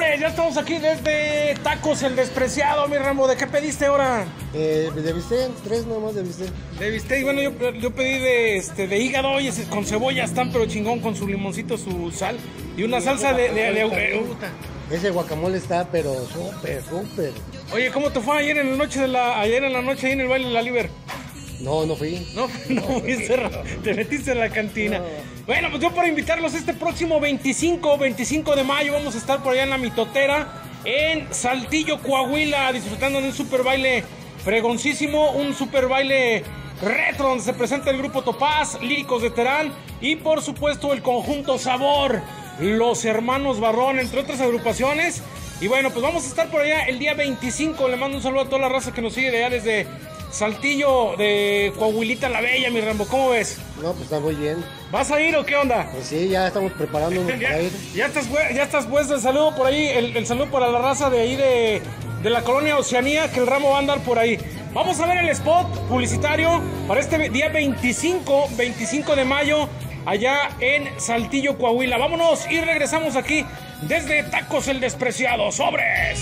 Sobres, ya estamos aquí desde Tacos El Despreciado, mi Rambo. ¿De qué pediste ahora? De bistec, 3 nomás de bistec. De bistec, bueno, yo pedí de hígado, oye, con cebolla están, pero chingón, con su limoncito, su sal y una salsa de Ese guacamole está, pero súper. Oye, ¿cómo te fue ayer en la noche ahí en el baile de la Liber? No fui. No fuiste, te metiste en la cantina. No. Bueno, pues yo para invitarlos este próximo 25 de mayo vamos a estar por allá en la Mitotera, en Saltillo, Coahuila, disfrutando de un super baile fregoncísimo, un super baile retro donde se presenta el grupo Topaz, Líricos de Terán y por supuesto el conjunto Sabor, los hermanos Barrón, entre otras agrupaciones. Y bueno, pues vamos a estar por allá el día 25. Le mando un saludo a toda la raza que nos sigue de allá desde Saltillo de Coahuilita la Bella, mi Rambo. ¿Cómo ves? No, pues está muy bien. ¿Vas a ir o qué onda? Pues sí, ya estamos preparándonos para ir. Ya estás puesto el saludo por ahí, el saludo para la raza de ahí de la colonia Oceanía, que el Rambo va a andar por ahí. Vamos a ver el spot publicitario para este día 25 de mayo, allá en Saltillo, Coahuila. Vámonos y regresamos aquí desde Tacos El Despreciado. ¡Sobres!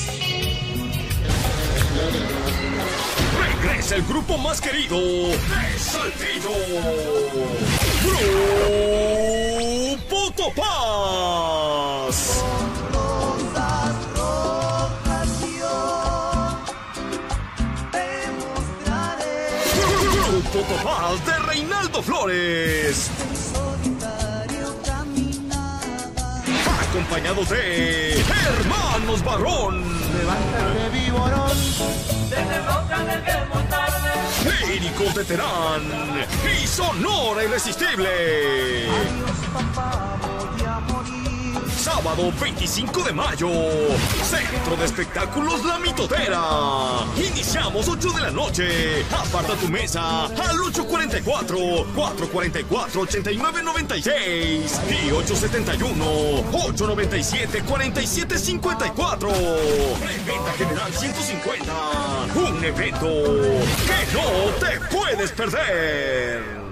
Regresa el grupo más querido de Saltillo. Grupo Topaz. Grupo Topaz de Reinaldo Flores. Acompañados de Hermanos Barrón. Levántate, Viborón. Desde Roca del que montarme. Líricos de Terán y Sonora Irresistible. Adiós, papá, voy a morir. Sábado 25 de mayo, Centro de Espectáculos La Mitotera. Iniciamos 8 de la noche. Aparta tu mesa al 844-444-8996 y 871-897-4754. Reventa General 150. Un evento que no te puedes perder.